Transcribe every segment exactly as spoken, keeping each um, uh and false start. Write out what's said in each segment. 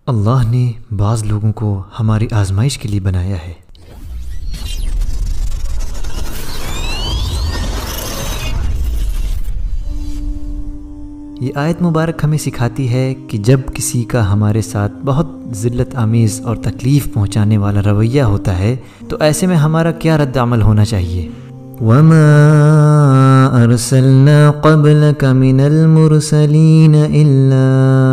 اللہ نے بعض لوگوں کو ہماری آزمائش کے لیے بنایا ہے۔ یہ آیت مبارک ہمیں سکھاتی ہے کہ جب کسی کا ہمارے ساتھ بہت ذلت آمیز اور تکلیف پہنچانے والا رویہ ہوتا ہے تو ایسے میں ہمارا کیا رد عمل ہونا چاہیے؟ وَمَا أَرْسَلْنَا قَبْلَكَ مِنَ الْمُرْسَلِينَ إِلَّا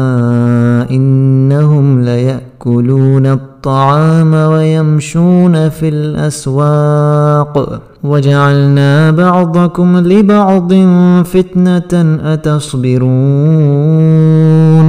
إِنَّهُمْ لَيَأْكُلُونَ الطَّعَامَ وَيَمْشُونَ فِي الْأَسْوَاقِ وَجَعَلْنَا بَعْضَكُمْ لِبَعْضٍ فِتْنَةً أَتَصْبِرُونَ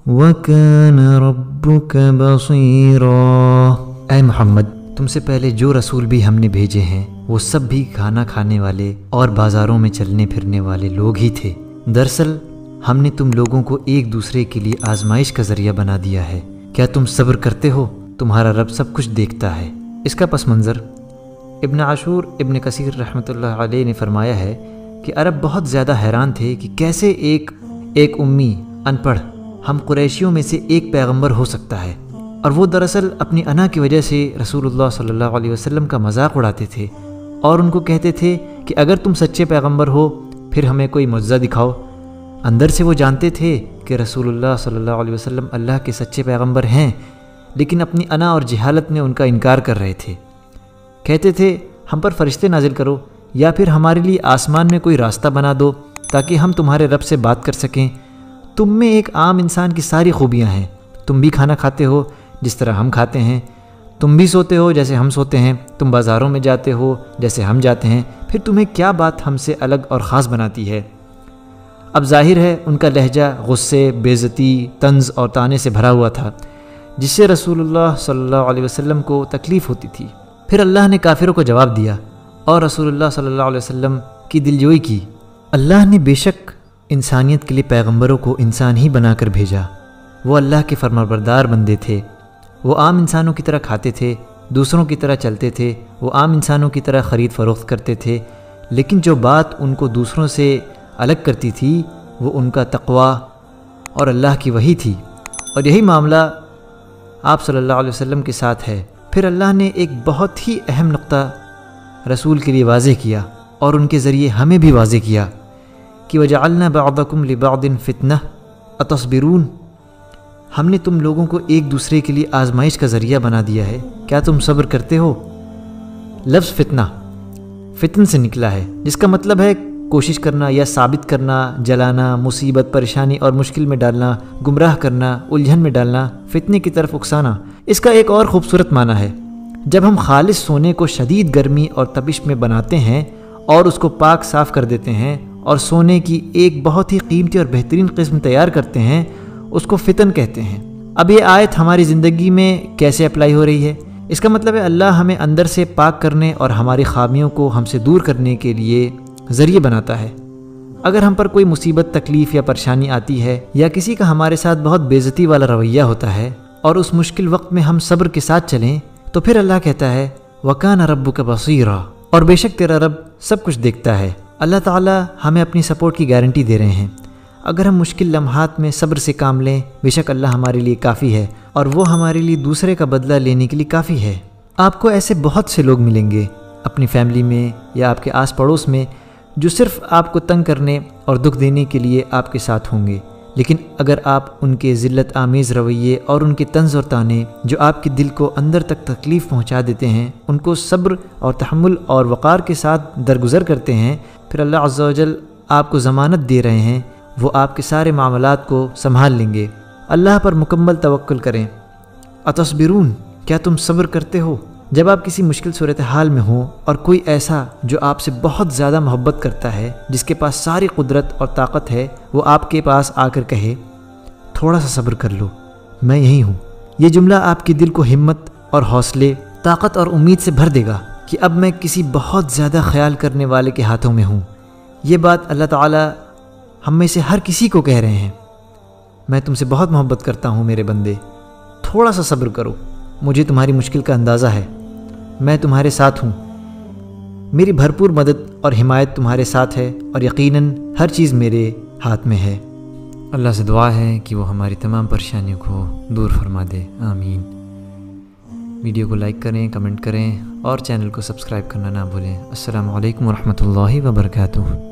وَكَانَ رَبُّكَ بَصِيرًا۔ اے محمد، تم سے پہلے جو رسول بھی ہم نے بھیجے ہیں وہ سب بھی کھانا کھانے والے اور بازاروں میں چلنے پھرنے والے لوگ ہی تھے۔ دراصل ہم نے تم لوگوں کو ایک دوسرے کے لیے آزمائش کا ذریعہ بنا دیا ہے۔ کیا تم صبر کرتے ہو؟ تمہارا رب سب کچھ دیکھتا ہے۔ اس کا پس منظر ابن عاشور ابن کثیر رحمۃ اللہ علیہ نے فرمایا ہے کہ عرب بہت زیادہ حیران تھے کہ کیسے ایک ایک امی ان پڑھ ہم قریشیوں میں سے ایک پیغمبر ہو سکتا ہے، اور وہ دراصل اپنی انا کی وجہ سے رسول اللہ صلی اللہ علیہ وسلم کا مذاق اڑاتے تھے اور ان کو کہتے تھے کہ اگر تم سچے پیغمبر ہو پھر ہمیں کوئی معجزہ دکھاؤ۔ اندر سے وہ جانتے تھے کہ رسول اللہ صلی اللہ علیہ وسلم اللہ کے سچے پیغمبر ہیں، لیکن اپنی انا اور جہالت میں ان کا انکار کر رہے تھے۔ کہتے تھے ہم پر فرشتے نازل کرو یا پھر ہمارے لیے آسمان میں کوئی راستہ بنا دو تاکہ ہم تمہارے رب سے بات کر سکیں۔ تم میں ایک عام انسان کی ساری خوبیاں ہیں، تم بھی کھانا کھاتے ہو جس طرح ہم کھاتے ہیں، تم بھی سوتے ہو جیسے ہم سوتے ہیں، تم بازاروں میں جاتے ہو جیسے ہم جاتے ہیں، پھر تمہیں کیا بات ہم سے الگ اور خاص بناتی ہے؟ اب ظاہر ہے ان کا لہجہ غصے، بے عزتی، طنز اور طعنے سے بھرا ہوا تھا، جس سے رسول اللہ صلی اللہ علیہ وسلم کو تکلیف ہوتی تھی۔ پھر اللہ نے کافروں کو جواب دیا اور رسول اللہ صلی اللہ علیہ وسلم کی دلجوئی کی۔ اللہ نے بے شک انسانیت کے لیے پیغمبروں کو انسان ہی بنا کر بھیجا۔ وہ اللہ کے فرمانبردار بندے تھے، وہ عام انسانوں کی طرح کھاتے تھے، دوسروں کی طرح چلتے تھے، وہ عام انسانوں کی طرح خرید فروخت کرتے تھے، لیکن جو بات ان کو دوسروں سے الگ کرتی تھی وہ ان کا تقوی اور اللہ کی وحی تھی، اور یہی معاملہ آپ صلی اللہ علیہ وسلم کے ساتھ ہے۔ پھر اللہ نے ایک بہت ہی اہم نقطہ رسول کے لیے واضح کیا اور ان کے ذریعے ہمیں بھی واضح کیا کہ وَجَعَلْنَا بَعْضَكُمْ لِبَعْضٍ فِتْنَةً أَتَصْبِرُونَ، ہم نے تم لوگوں کو ایک دوسرے کے لیے آزمائش کا ذریعہ بنا دیا ہے، کیا تم صبر کرتے ہو؟ لفظ فتنہ فتن سے نکلا ہے، جس کا مطلب ہے کوشش کرنا یا ثابت کرنا، جلانا، مصیبت، پریشانی اور مشکل میں ڈالنا، گمراہ کرنا، الجھن میں ڈالنا، فتنے کی طرف اکسانا۔ اس کا ایک اور خوبصورت معنی ہے، جب ہم خالص سونے کو شدید گرمی اور تپش میں بناتے ہیں اور اس کو پاک صاف کر دیتے ہیں اور سونے کی ایک بہت ہی قیمتی اور بہترین قسم تیار کرتے ہیں، اس کو فتن کہتے ہیں۔ اب یہ آیت ہماری زندگی میں کیسے اپلائی ہو رہی ہے؟ اس کا مطلب ہے اللہ ہمیں اندر سے پاک کرنے اور ہماری خامیوں کو ہم سے دور کرنے کے لیے ذریعہ بناتا ہے۔ اگر ہم پر کوئی مصیبت، تکلیف یا پریشانی آتی ہے یا کسی کا ہمارے ساتھ بہت بے عزتی والا رویہ ہوتا ہے اور اس مشکل وقت میں ہم صبر کے ساتھ چلیں تو پھر اللہ کہتا ہے وَكَانَ رَبُّكَ بَصِيرًا، اور بے شک تیرا رب سب کچھ دیکھتا ہے۔ اللہ تعالیٰ ہمیں اپنی سپورٹ کی گارنٹی دے رہے ہیں۔ اگر ہم مشکل لمحات میں صبر سے کام لیں، بے شک اللہ ہمارے لیے کافی ہے اور وہ ہمارے لیے دوسرے کا بدلہ لینے کے لیے کافی ہے۔ آپ کو ایسے بہت سے لوگ ملیں گے اپنی فیملی میں یا آپ کے آس پڑوس میں جو صرف آپ کو تنگ کرنے اور دکھ دینے کے لیے آپ کے ساتھ ہوں گے، لیکن اگر آپ ان کے ذلت آمیز رویے اور ان کے طنز اور طعنے جو آپ کے دل کو اندر تک تکلیف پہنچا دیتے ہیں ان کو صبر اور تحمل اور وقار کے ساتھ درگزر کرتے ہیں، پھر اللہ عز و جل آپ کو ضمانت دے رہے ہیں وہ آپ کے سارے معاملات کو سنبھال لیں گے۔ اللہ پر مکمل توکل کریں۔ اتصبرون، کیا تم صبر کرتے ہو؟ جب آپ کسی مشکل صورتحال میں ہوں اور کوئی ایسا جو آپ سے بہت زیادہ محبت کرتا ہے، جس کے پاس ساری قدرت اور طاقت ہے، وہ آپ کے پاس آ کر کہے تھوڑا سا صبر کر لو، میں یہی ہوں، یہ جملہ آپ کے دل کو ہمت اور حوصلے، طاقت اور امید سے بھر دے گا کہ اب میں کسی بہت زیادہ خیال کرنے والے کے ہاتھوں میں ہوں۔ یہ بات اللہ تعالیٰ ہم میں سے ہر کسی کو کہہ رہے ہیں، میں تم سے بہت محبت کرتا ہوں میرے بندے، تھوڑا سا صبر کرو، مجھے تمہاری مشکل کا اندازہ ہے، میں تمہارے ساتھ ہوں، میری بھرپور مدد اور حمایت تمہارے ساتھ ہے اور یقیناً ہر چیز میرے ہاتھ میں ہے۔ اللہ سے دعا ہے کہ وہ ہماری تمام پریشانیوں کو دور فرما دے، آمین۔ ویڈیو کو لائک کریں، کمنٹ کریں اور چینل کو سبسکرائب کرنا نہ بھولیں۔ السلام علیکم ورحمۃ اللہ وبرکاتہ۔